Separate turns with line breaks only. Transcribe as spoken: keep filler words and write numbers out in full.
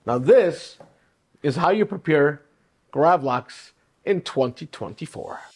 Now this is how you prepare gravlax in twenty twenty-four.